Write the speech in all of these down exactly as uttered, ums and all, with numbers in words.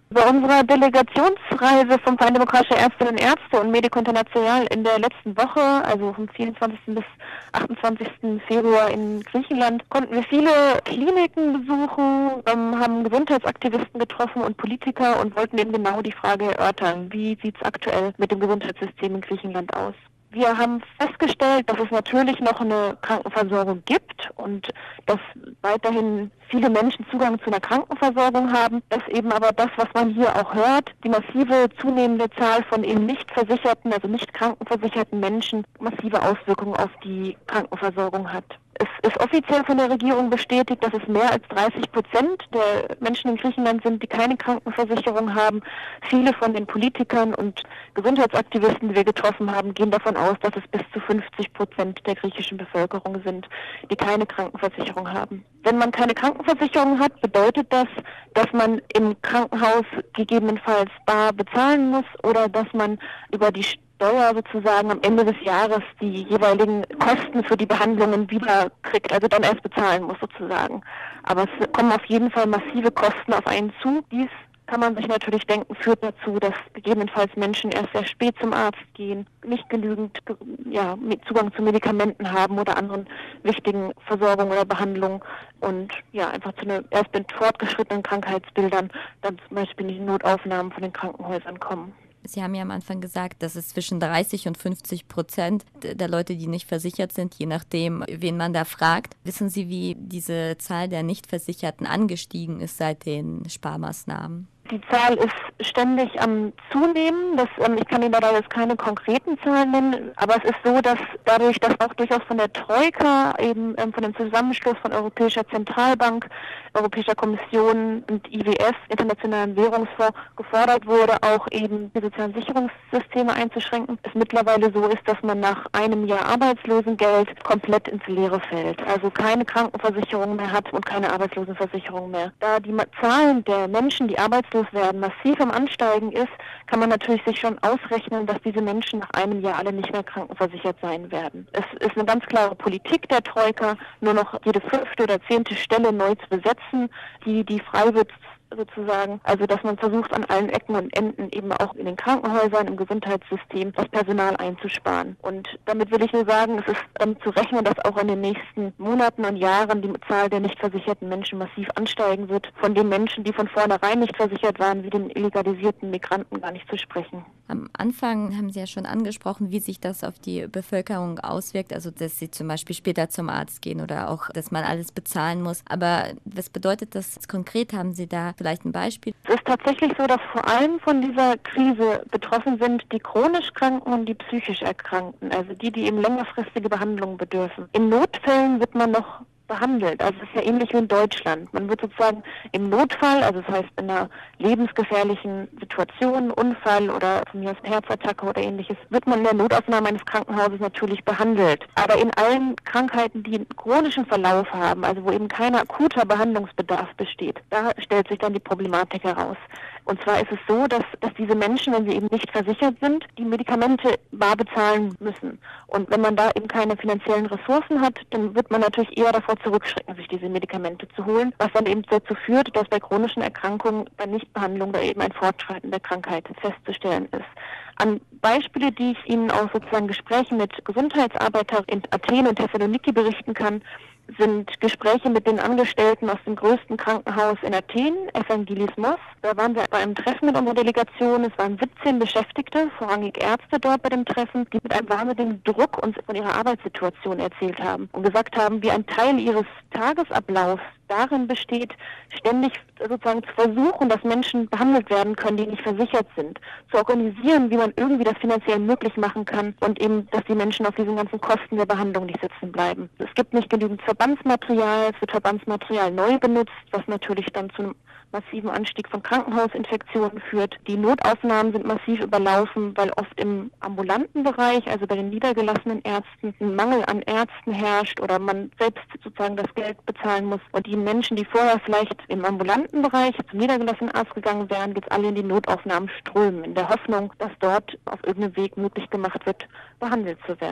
Bei unserer Delegationsreise vom Verein Demokratischer Ärztinnen und Ärzte und Medico International in der letzten Woche, also vom vierundzwanzigsten bis achtundzwanzigsten Februar in Griechenland, konnten wir viele Kliniken besuchen, ähm, haben Gesundheitsaktivisten getroffen und Politiker und wollten eben genau die Frage erörtern, wie sieht es aktuell mit dem Gesundheitssystem in Griechenland aus. Wir haben festgestellt, dass es natürlich noch eine Krankenversorgung gibt und dass weiterhin viele Menschen Zugang zu einer Krankenversorgung haben, dass eben aber das, was man hier auch hört, die massive zunehmende Zahl von eben nicht versicherten, also nicht krankenversicherten Menschen massive Auswirkungen auf die Krankenversorgung hat. Es ist offiziell von der Regierung bestätigt, dass es mehr als dreißig Prozent der Menschen in Griechenland sind, die keine Krankenversicherung haben. Viele von den Politikern und Gesundheitsaktivisten, die wir getroffen haben, gehen davon aus, dass es bis zu fünfzig Prozent der griechischen Bevölkerung sind, die keine Krankenversicherung haben. Wenn man keine Krankenversicherung hat, bedeutet das, dass man im Krankenhaus gegebenenfalls bar bezahlen muss oder dass man über die Steuer sozusagen am Ende des Jahres die jeweiligen Kosten für die Behandlungen wieder kriegt, also dann erst bezahlen muss sozusagen. Aber es kommen auf jeden Fall massive Kosten auf einen zu. Dies kann man sich natürlich denken, führt dazu, dass gegebenenfalls Menschen erst sehr spät zum Arzt gehen, nicht genügend ja, Zugang zu Medikamenten haben oder anderen wichtigen Versorgungen oder Behandlungen und ja einfach zu einer erst mit fortgeschrittenen Krankheitsbildern dann zum Beispiel in die Notaufnahmen von den Krankenhäusern kommen. Sie haben ja am Anfang gesagt, dass es zwischen dreißig und fünfzig Prozent der Leute, die nicht versichert sind, je nachdem, wen man da fragt. Wissen Sie, wie diese Zahl der Nichtversicherten angestiegen ist seit den Sparmaßnahmen? Die Zahl ist ständig am Zunehmen. Das, ähm, ich kann Ihnen da jetzt keine konkreten Zahlen nennen, aber es ist so, dass dadurch, dass auch durchaus von der Troika, eben ähm, von dem Zusammenschluss von Europäischer Zentralbank, Europäischer Kommission und I W F, Internationalen Währungsfonds, gefordert wurde, auch eben die sozialen Sicherungssysteme einzuschränken, es mittlerweile so ist, dass man nach einem Jahr Arbeitslosengeld komplett ins Leere fällt. Also keine Krankenversicherung mehr hat und keine Arbeitslosenversicherung mehr. Da die Zahlen der Menschen, die arbeitslos werden, massiv am Ansteigen ist, kann man natürlich sich schon ausrechnen, dass diese Menschen nach einem Jahr alle nicht mehr krankenversichert sein werden. Es ist eine ganz klare Politik der Troika, nur noch jede fünfte oder zehnte Stelle neu zu besetzen, die, die frei wird sozusagen. Also dass man versucht, an allen Ecken und Enden eben auch in den Krankenhäusern, im Gesundheitssystem das Personal einzusparen. Und damit will ich nur sagen, es ist damit zu rechnen, dass auch in den nächsten Monaten und Jahren die Zahl der nicht versicherten Menschen massiv ansteigen wird. Von den Menschen, die von vornherein nicht versichert waren, wie den illegalisierten Migranten gar nicht zu sprechen. Am Anfang haben Sie ja schon angesprochen, wie sich das auf die Bevölkerung auswirkt, also dass sie zum Beispiel später zum Arzt gehen oder auch, dass man alles bezahlen muss. Aber was bedeutet das konkret? Haben Sie da vielleicht ein Beispiel? Es ist tatsächlich so, dass vor allem von dieser Krise betroffen sind die chronisch Kranken und die psychisch Erkrankten, also die, die eben längerfristige Behandlungen bedürfen. In Notfällen wird man noch behandelt. Also es ist ja ähnlich wie in Deutschland. Man wird sozusagen im Notfall, also das heißt in einer lebensgefährlichen Situation, Unfall oder von mir aus Herzattacke oder ähnliches, wird man in der Notaufnahme eines Krankenhauses natürlich behandelt. Aber in allen Krankheiten, die einen chronischen Verlauf haben, also wo eben kein akuter Behandlungsbedarf besteht, da stellt sich dann die Problematik heraus. Und zwar ist es so, dass, dass diese Menschen, wenn sie eben nicht versichert sind, die Medikamente bar bezahlen müssen. Und wenn man da eben keine finanziellen Ressourcen hat, dann wird man natürlich eher davor zurückschrecken, sich diese Medikamente zu holen, was dann eben dazu führt, dass bei chronischen Erkrankungen bei Nichtbehandlung da eben ein Fortschreiten der Krankheit festzustellen ist. An Beispiele, die ich Ihnen aus sozusagen Gesprächen mit Gesundheitsarbeitern in Athen und Thessaloniki berichten kann, sind Gespräche mit den Angestellten aus dem größten Krankenhaus in Athen, Evangelismos. Da waren wir bei einem Treffen mit unserer Delegation. Es waren siebzehn Beschäftigte, vorrangig Ärzte dort bei dem Treffen, die mit einem wahnsinnigen Druck uns von ihrer Arbeitssituation erzählt haben und gesagt haben, wie ein Teil ihres Tagesablaufs darin besteht, ständig sozusagen zu versuchen, dass Menschen behandelt werden können, die nicht versichert sind, zu organisieren, wie man irgendwie das finanziell möglich machen kann und eben, dass die Menschen auf diesen ganzen Kosten der Behandlung nicht sitzen bleiben. Es gibt nicht genügend Verbandsmaterial, es wird Verbandsmaterial neu benutzt, was natürlich dann zu einem massiven Anstieg von Krankenhausinfektionen führt. Die Notaufnahmen sind massiv überlaufen, weil oft im ambulanten Bereich, also bei den niedergelassenen Ärzten, ein Mangel an Ärzten herrscht oder man selbst sozusagen das Geld bezahlen muss. Und die Menschen, die vorher vielleicht im ambulanten Bereich zum niedergelassenen Arzt gegangen wären, jetzt alle in die Notaufnahmen strömen, in der Hoffnung, dass dort auf irgendeinem Weg möglich gemacht wird, behandelt zu werden.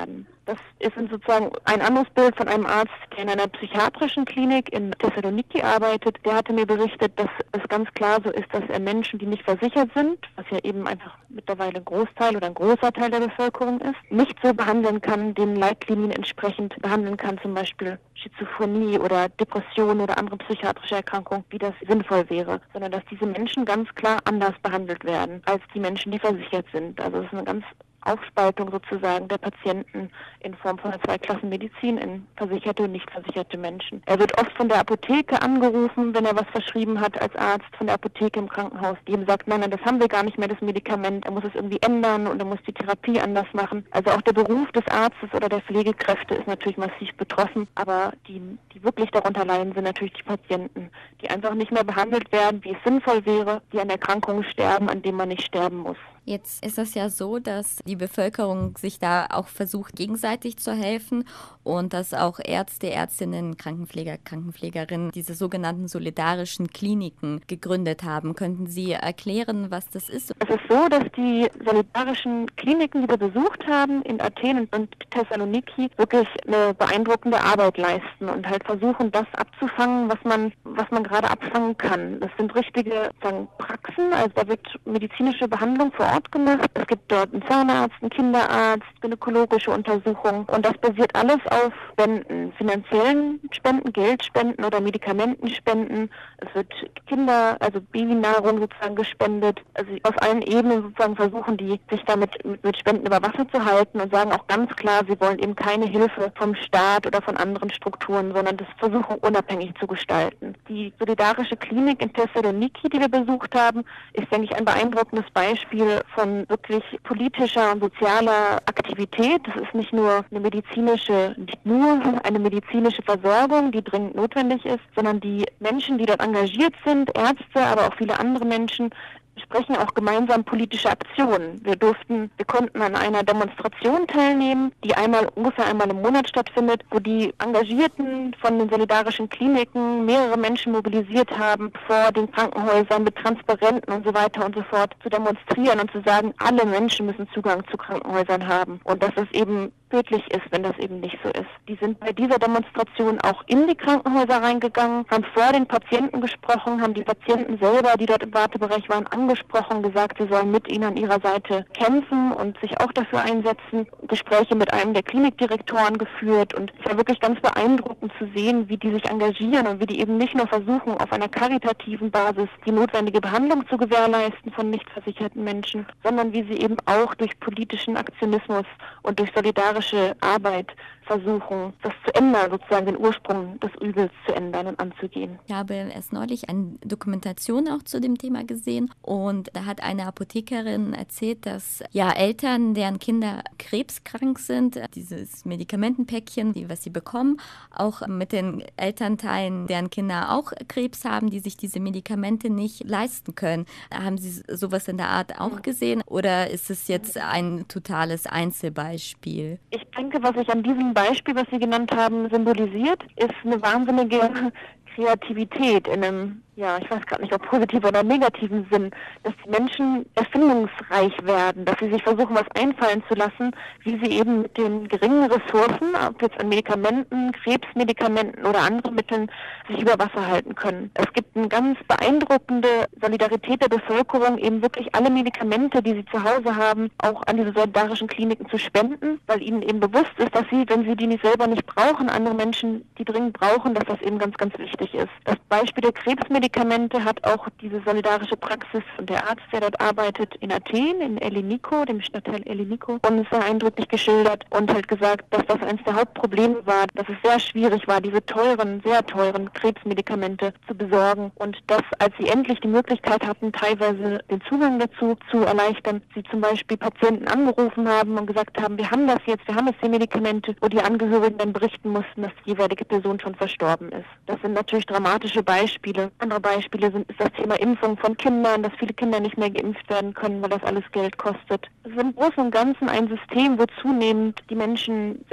Das ist sozusagen ein anderes Bild von einem Arzt, der in einer psychiatrischen Klinik in Thessaloniki arbeitet. Der hatte mir berichtet, dass es ganz klar so ist, dass er Menschen, die nicht versichert sind, was ja eben einfach mittlerweile ein Großteil oder ein großer Teil der Bevölkerung ist, nicht so behandeln kann, den Leitlinien entsprechend behandeln kann, zum Beispiel Schizophrenie oder Depression oder andere psychiatrische Erkrankungen, wie das sinnvoll wäre, sondern dass diese Menschen ganz klar anders behandelt werden als die Menschen, die versichert sind. Also es ist eine ganz Aufspaltung sozusagen der Patienten in Form von einer Zweiklassenmedizin in versicherte und nicht versicherte Menschen. Er wird oft von der Apotheke angerufen, wenn er was verschrieben hat als Arzt, von der Apotheke im Krankenhaus, die ihm sagt, nein, nein, das haben wir gar nicht mehr, das Medikament, er muss es irgendwie ändern und er muss die Therapie anders machen. Also auch der Beruf des Arztes oder der Pflegekräfte ist natürlich massiv betroffen, aber die, die wirklich darunter leiden, sind natürlich die Patienten, die einfach nicht mehr behandelt werden, wie es sinnvoll wäre, die an Erkrankungen sterben, an denen man nicht sterben muss. Jetzt ist es ja so, dass die Bevölkerung sich da auch versucht, gegenseitig zu helfen und dass auch Ärzte, Ärztinnen, Krankenpfleger, Krankenpflegerinnen diese sogenannten solidarischen Kliniken gegründet haben. Könnten Sie erklären, was das ist? Es ist so, dass die solidarischen Kliniken, die wir besucht haben in Athen und Thessaloniki, wirklich eine beeindruckende Arbeit leisten und halt versuchen, das abzufangen, was man, was man gerade abfangen kann. Das sind richtige sagen, Praxen, also da wird medizinische Behandlung vor Ort gemacht. Es gibt dort einen Zahnarzt, einen Kinderarzt, gynäkologische Untersuchungen und das basiert alles auf Spenden, finanziellen Spenden, Geldspenden oder Medikamentenspenden. Es wird Kinder, also Babynahrung sozusagen gespendet. Also auf allen Ebenen sozusagen versuchen die, sich damit mit, mit Spenden über Wasser zu halten und sagen auch ganz klar, sie wollen eben keine Hilfe vom Staat oder von anderen Strukturen, sondern das versuchen unabhängig zu gestalten. Die solidarische Klinik in Thessaloniki, die wir besucht haben, ist, denke ich, ein beeindruckendes Beispiel von wirklich politischer und sozialer Aktivität. Das ist nicht nur eine medizinische, nicht nur eine medizinische Versorgung, die dringend notwendig ist, sondern die Menschen, die dort engagiert sind, Ärzte, aber auch viele andere Menschen, sprechen auch gemeinsam politische Aktionen. Wir durften, wir konnten an einer Demonstration teilnehmen, die einmal ungefähr einmal im Monat stattfindet, wo die Engagierten von den solidarischen Kliniken mehrere Menschen mobilisiert haben, vor den Krankenhäusern mit Transparenten und so weiter und so fort zu demonstrieren und zu sagen, alle Menschen müssen Zugang zu Krankenhäusern haben und dass es eben tödlich ist, wenn das eben nicht so ist. Die sind bei dieser Demonstration auch in die Krankenhäuser reingegangen, haben vor den Patienten gesprochen, haben die Patienten selber, die dort im Wartebereich waren, angesprochen, gesagt, sie sollen mit ihnen an ihrer Seite kämpfen und sich auch dafür einsetzen. Gespräche mit einem der Klinikdirektoren geführt und es war wirklich ganz beeindruckend zu sehen, wie die sich engagieren und wie die eben nicht nur versuchen, auf einer karitativen Basis die notwendige Behandlung zu gewährleisten von nicht versicherten Menschen, sondern wie sie eben auch durch politischen Aktionismus und durch solidarische Arbeit versuchen, das zu ändern, sozusagen den Ursprung des Übels zu ändern und anzugehen. Ich habe erst neulich eine Dokumentation auch zu dem Thema gesehen und da hat eine Apothekerin erzählt, dass ja Eltern, deren Kinder krebskrank sind, dieses Medikamentenpäckchen, die, was sie bekommen, auch mit den Elternteilen, deren Kinder auch Krebs haben, die sich diese Medikamente nicht leisten können. Haben Sie sowas in der Art auch gesehen oder ist es jetzt ein totales Einzelbeispiel? Ich denke, was ich an diesem Beispiel, was Sie genannt haben, symbolisiert, ist eine wahnsinnige Kreativität in einem, ja, ich weiß gerade nicht, ob positiven oder negativen Sinn, dass die Menschen erfindungsreich werden, dass sie sich versuchen, was einfallen zu lassen, wie sie eben mit den geringen Ressourcen, ob jetzt an Medikamenten, Krebsmedikamenten oder anderen Mitteln, sich über Wasser halten können. Es gibt eine ganz beeindruckende Solidarität der Bevölkerung, eben wirklich alle Medikamente, die sie zu Hause haben, auch an diese solidarischen Kliniken zu spenden, weil ihnen eben bewusst ist, dass sie, wenn sie die nicht selber nicht brauchen, andere Menschen, die dringend brauchen, dass das eben ganz, ganz wichtig ist. Das Beispiel der Krebsmedikamente hat auch diese solidarische Praxis und der Arzt, der dort arbeitet, in Athen, in Elliniko, dem Stadtteil Elliniko, uns sehr eindrücklich geschildert und halt gesagt, dass das eines der Hauptprobleme war, dass es sehr schwierig war, diese teuren, sehr teuren Krebsmedikamente zu besorgen und dass, als sie endlich die Möglichkeit hatten, teilweise den Zugang dazu zu erleichtern, sie zum Beispiel Patienten angerufen haben und gesagt haben, wir haben das jetzt, wir haben jetzt die Medikamente, wo die Angehörigen dann berichten mussten, dass die jeweilige Person schon verstorben ist. Das sind natürlich dramatische Beispiele. Andere Beispiele sind ist das Thema Impfung von Kindern, dass viele Kinder nicht mehr geimpft werden können, weil das alles Geld kostet. Es ist im Großen und Ganzen ein System, wo zunehmend die Menschen selbst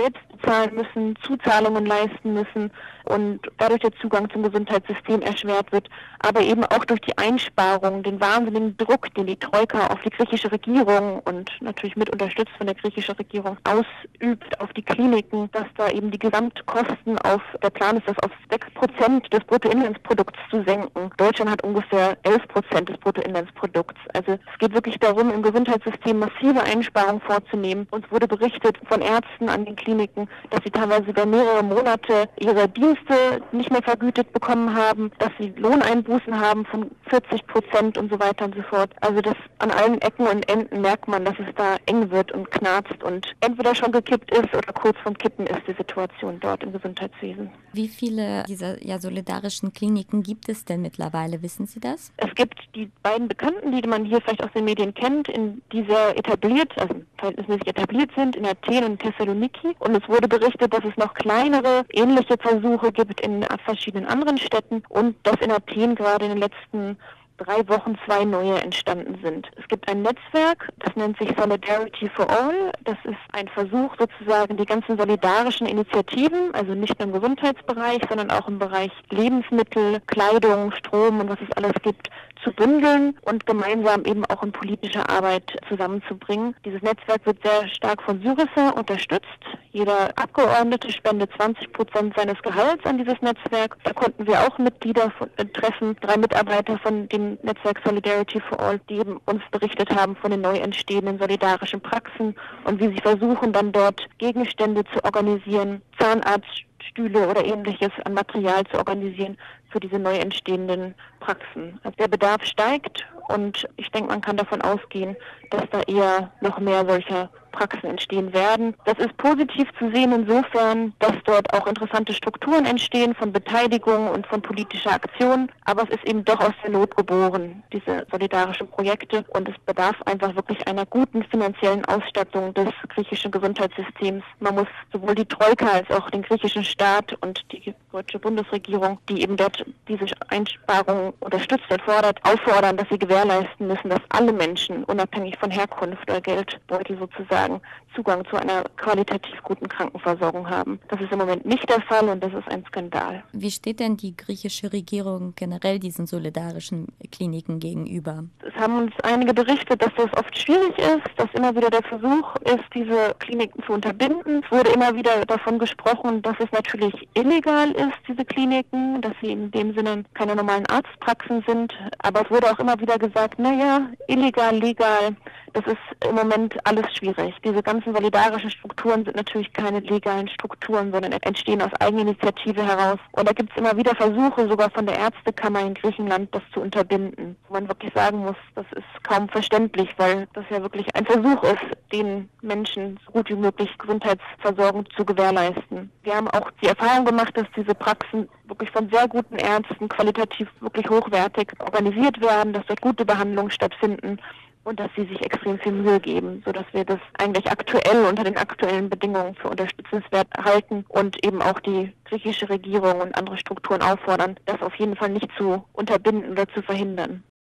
zahlen müssen, Zuzahlungen leisten müssen und dadurch der Zugang zum Gesundheitssystem erschwert wird, aber eben auch durch die Einsparungen, den wahnsinnigen Druck, den die Troika auf die griechische Regierung und natürlich mit unterstützt von der griechischen Regierung ausübt auf die Kliniken, dass da eben die Gesamtkosten auf, der Plan ist, das auf sechs Prozent des Bruttoinlandsprodukts zu senken. Deutschland hat ungefähr elf Prozent des Bruttoinlandsprodukts. Also es geht wirklich darum, im Gesundheitssystem massive Einsparungen vorzunehmen. Uns wurde berichtet von Ärzten an den Kliniken, dass sie teilweise über mehrere Monate ihre Dienste nicht mehr vergütet bekommen haben, dass sie Lohneinbußen haben von vierzig Prozent und so weiter und so fort. Also das an allen Ecken und Enden merkt man, dass es da eng wird und knarzt und entweder schon gekippt ist oder kurz vorm Kippen ist die Situation dort im Gesundheitswesen. Wie viele dieser ja, solidarischen Kliniken gibt es denn mittlerweile? Wissen Sie das? Es gibt die beiden Bekannten, die man hier vielleicht aus den Medien kennt, in, die sehr etabliert, also verhältnismäßig etabliert sind, in Athen und Thessaloniki. Und es wurde berichtet, dass es noch kleinere, ähnliche Versuche gibt in verschiedenen anderen Städten und dass in Athen gerade in den letzten drei Wochen zwei neue entstanden sind. Es gibt ein Netzwerk, das nennt sich Solidarity for All. Das ist ein Versuch sozusagen, die ganzen solidarischen Initiativen, also nicht nur im Gesundheitsbereich, sondern auch im Bereich Lebensmittel, Kleidung, Strom und was es alles gibt, zu bündeln und gemeinsam eben auch in politische Arbeit zusammenzubringen. Dieses Netzwerk wird sehr stark von Syriza unterstützt. Jeder Abgeordnete spendet zwanzig Prozent seines Gehalts an dieses Netzwerk. Da konnten wir auch Mitglieder von, äh, treffen, drei Mitarbeiter von dem Netzwerk Solidarity for All, die eben uns berichtet haben von den neu entstehenden solidarischen Praxen und wie sie versuchen, dann dort Gegenstände zu organisieren, Zahnarztstühle oder ähnliches an Material zu organisieren für diese neu entstehenden Praxen. Also der Bedarf steigt und ich denke, man kann davon ausgehen, dass da eher noch mehr solcher Praxen entstehen werden. Das ist positiv zu sehen insofern, dass dort auch interessante Strukturen entstehen von Beteiligung und von politischer Aktion. Aber es ist eben doch aus der Not geboren, diese solidarischen Projekte. Und es bedarf einfach wirklich einer guten finanziellen Ausstattung des griechischen Gesundheitssystems. Man muss sowohl die Troika als auch den griechischen Staat und die deutsche Bundesregierung, die eben dort diese Einsparungen unterstützt und fordert, auffordern, dass sie gewährleisten müssen, dass alle Menschen, unabhängig von Herkunft oder Geldbeutel sozusagen, Zugang zu einer qualitativ guten Krankenversorgung haben. Das ist im Moment nicht der Fall und das ist ein Skandal. Wie steht denn die griechische Regierung generell diesen solidarischen Kliniken gegenüber? Es haben uns einige berichtet, dass das oft schwierig ist, dass immer wieder der Versuch ist, diese Kliniken zu unterbinden. Es wurde immer wieder davon gesprochen, dass es natürlich illegal ist, diese Kliniken, dass sie in dem Sinne keine normalen Arztpraxen sind. Aber es wurde auch immer wieder gesagt, naja, illegal, legal, das ist im Moment alles schwierig. Diese ganzen solidarischen Strukturen sind natürlich keine legalen Strukturen, sondern entstehen aus Eigeninitiative heraus. Und da gibt es immer wieder Versuche, sogar von der Ärztekammer in Griechenland, das zu unterbinden. Wo man wirklich sagen muss, das ist kaum verständlich, weil das ja wirklich ein Versuch ist, den Menschen so gut wie möglich Gesundheitsversorgung zu gewährleisten. Wir haben auch die Erfahrung gemacht, dass diese Praxen wirklich von sehr guten Ärzten qualitativ wirklich hochwertig organisiert werden, dass dort gute Behandlungen stattfinden und dass sie sich extrem viel Mühe geben, sodass wir das eigentlich aktuell unter den aktuellen Bedingungen für unterstützenswert halten und eben auch die griechische Regierung und andere Strukturen auffordern, das auf jeden Fall nicht zu unterbinden oder zu verhindern.